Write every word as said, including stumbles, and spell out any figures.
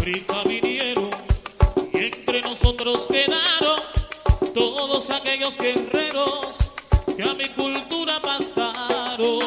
África vinieron y entre nosotros quedaron todos aquellos guerreros que a mi cultura pasaron.